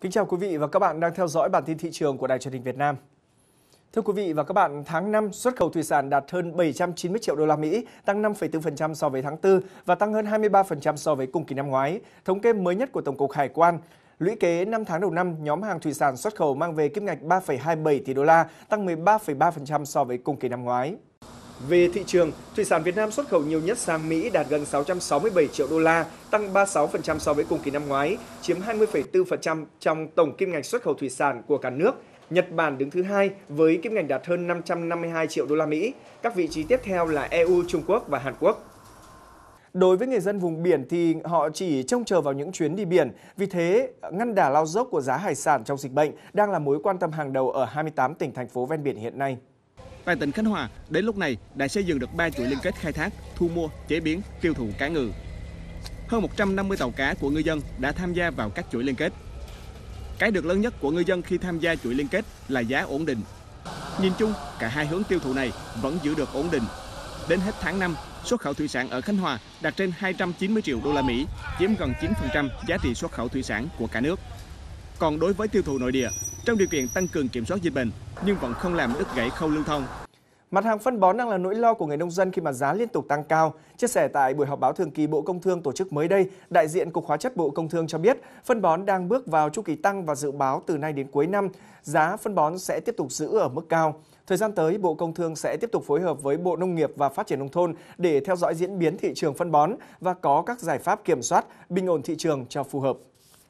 Kính chào quý vị và các bạn đang theo dõi bản tin thị trường của Đài Truyền hình Việt Nam. Thưa quý vị và các bạn, tháng 5 xuất khẩu thủy sản đạt hơn 790 triệu đô la Mỹ, tăng 5,4% so với tháng 4 và tăng hơn 23% so với cùng kỳ năm ngoái. Thống kê mới nhất của Tổng cục Hải quan. Lũy kế 5 tháng đầu năm, nhóm hàng thủy sản xuất khẩu mang về kim ngạch 3,27 tỷ đô la, tăng 13,3% so với cùng kỳ năm ngoái. Về thị trường, thủy sản Việt Nam xuất khẩu nhiều nhất sang Mỹ đạt gần 667 triệu đô la, tăng 36% so với cùng kỳ năm ngoái, chiếm 20,4% trong tổng kim ngạch xuất khẩu thủy sản của cả nước. Nhật Bản đứng thứ hai với kim ngạch đạt hơn 552 triệu đô la Mỹ. Các vị trí tiếp theo là EU, Trung Quốc và Hàn Quốc. Đối với người dân vùng biển thì họ chỉ trông chờ vào những chuyến đi biển. Vì thế, ngăn đà lao dốc của giá hải sản trong dịch bệnh đang là mối quan tâm hàng đầu ở 28 tỉnh, thành phố ven biển hiện nay. Tại tỉnh Khánh Hòa, đến lúc này đã xây dựng được 3 chuỗi liên kết khai thác, thu mua, chế biến, tiêu thụ cá ngừ. Hơn 150 tàu cá của ngư dân đã tham gia vào các chuỗi liên kết. Cái được lớn nhất của ngư dân khi tham gia chuỗi liên kết là giá ổn định. Nhìn chung, cả hai hướng tiêu thụ này vẫn giữ được ổn định. Đến hết tháng 5, xuất khẩu thủy sản ở Khánh Hòa đạt trên 290 triệu đô la Mỹ, chiếm gần 9% giá trị xuất khẩu thủy sản của cả nước. Còn đối với tiêu thụ nội địa, trong điều kiện tăng cường kiểm soát dịch bệnh nhưng vẫn không làm đứt gãy khâu lưu thông. Mặt hàng phân bón đang là nỗi lo của người nông dân khi mà giá liên tục tăng cao. Chia sẻ tại buổi họp báo thường kỳ Bộ Công Thương tổ chức mới đây, đại diện Cục Hóa chất Bộ Công Thương cho biết phân bón đang bước vào chu kỳ tăng và dự báo từ nay đến cuối năm, giá phân bón sẽ tiếp tục giữ ở mức cao. Thời gian tới, Bộ Công Thương sẽ tiếp tục phối hợp với Bộ Nông nghiệp và Phát triển Nông thôn để theo dõi diễn biến thị trường phân bón và có các giải pháp kiểm soát, bình ổn thị trường cho phù hợp.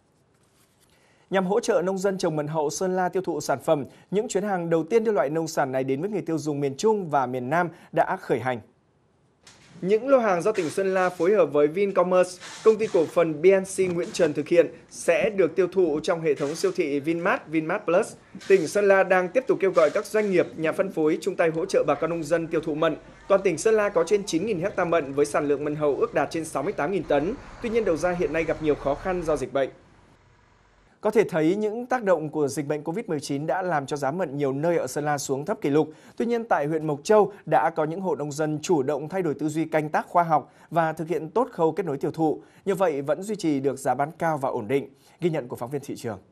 Nhằm hỗ trợ nông dân trồng mận hậu Sơn La tiêu thụ sản phẩm, những chuyến hàng đầu tiên đưa loại nông sản này đến với người tiêu dùng miền Trung và miền Nam đã khởi hành. Những lô hàng do tỉnh Sơn La phối hợp với Vincommerce, công ty cổ phần BNC Nguyễn Trần thực hiện sẽ được tiêu thụ trong hệ thống siêu thị Vinmart, Vinmart Plus. Tỉnh Sơn La đang tiếp tục kêu gọi các doanh nghiệp, nhà phân phối chung tay hỗ trợ bà con nông dân tiêu thụ mận. Toàn tỉnh Sơn La có trên 9.000 ha mận với sản lượng mận hậu ước đạt trên 68.000 tấn. Tuy nhiên đầu ra hiện nay gặp nhiều khó khăn do dịch bệnh. Có thể thấy những tác động của dịch bệnh Covid-19 đã làm cho giá mận nhiều nơi ở Sơn La xuống thấp kỷ lục. Tuy nhiên, tại huyện Mộc Châu đã có những hộ nông dân chủ động thay đổi tư duy canh tác khoa học và thực hiện tốt khâu kết nối tiêu thụ. Như vậy vẫn duy trì được giá bán cao và ổn định. Ghi nhận của phóng viên thị trường.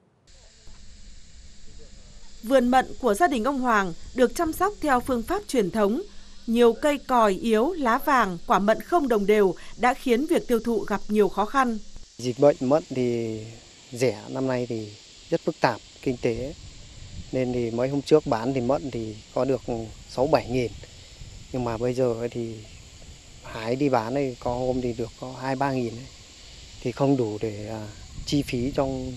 Vườn mận của gia đình ông Hoàng được chăm sóc theo phương pháp truyền thống. Nhiều cây còi yếu, lá vàng, quả mận không đồng đều đã khiến việc tiêu thụ gặp nhiều khó khăn. Dịch bệnh mận thì rẻ, năm nay thì rất phức tạp kinh tế nên thì mấy hôm trước bán thì mận thì có được 6-7 nghìn, nhưng mà bây giờ thì hái đi bán này có hôm thì được có 2-3 nghìn ấy. Thì không đủ để chi phí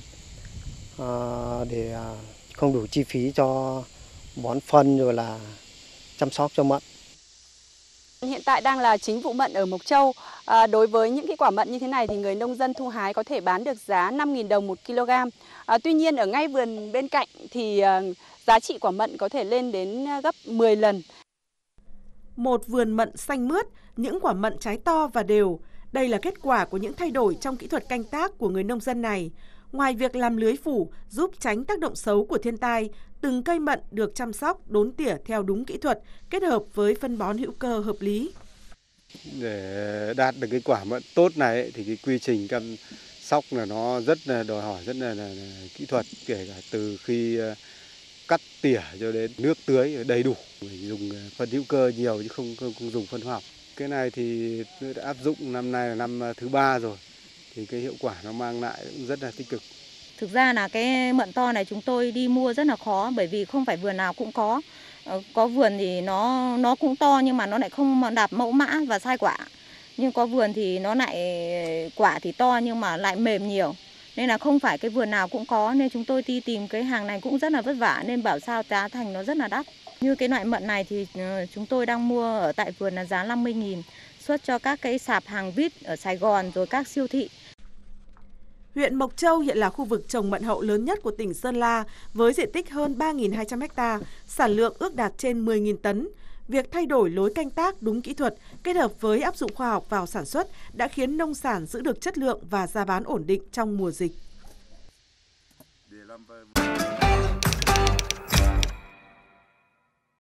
không đủ chi phí cho bón phân rồi là chăm sóc cho mận. Hiện tại đang là chính vụ mận ở Mộc Châu. Đối với những cái quả mận như thế này thì người nông dân thu hái có thể bán được giá 5.000 đồng 1 kg. Tuy nhiên ở ngay vườn bên cạnh thì giá trị quả mận có thể lên đến gấp 10 lần. Một vườn mận xanh mướt, những quả mận trái to và đều. Đây là kết quả của những thay đổi trong kỹ thuật canh tác của người nông dân này. Ngoài việc làm lưới phủ giúp tránh tác động xấu của thiên tai, từng cây mận được chăm sóc, đốn tỉa theo đúng kỹ thuật, kết hợp với phân bón hữu cơ hợp lý. Để đạt được cái quả mận tốt này thì cái quy trình chăm sóc là nó rất là đòi hỏi rất là kỹ thuật, kể cả từ khi cắt tỉa cho đến nước tưới đầy đủ. Mình dùng phân hữu cơ nhiều chứ không dùng phân hóa học. Cái này thì đã áp dụng năm nay là năm thứ 3 rồi. Thì cái hiệu quả nó mang lại cũng rất là tích cực. Thực ra là cái mận to này chúng tôi đi mua rất là khó, bởi vì không phải vườn nào cũng có. Có vườn thì nó cũng to nhưng mà nó lại không đạt mẫu mã và sai quả. Nhưng có vườn thì nó lại quả thì to nhưng mà lại mềm nhiều. Nên là không phải cái vườn nào cũng có, nên chúng tôi đi tìm cái hàng này cũng rất là vất vả, nên bảo sao giá thành nó rất là đắt. Như cái loại mận này thì chúng tôi đang mua ở tại vườn là giá 50.000, xuất cho các cái sạp hàng vít ở Sài Gòn rồi các siêu thị. Huyện Mộc Châu hiện là khu vực trồng mận hậu lớn nhất của tỉnh Sơn La với diện tích hơn 3.200 ha, sản lượng ước đạt trên 10.000 tấn. Việc thay đổi lối canh tác đúng kỹ thuật kết hợp với áp dụng khoa học vào sản xuất đã khiến nông sản giữ được chất lượng và giá bán ổn định trong mùa dịch.